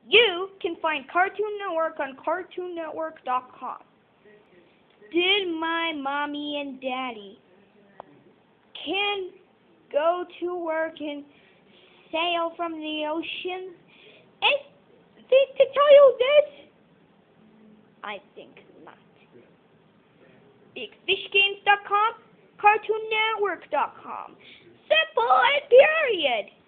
You can find Cartoon Network on CartoonNetwork.com. Did my mommy and daddy can go to work and sail from the ocean? And to tell you this, I think not. BigFishGames.com, CartoonNetwork.com. Simple and period.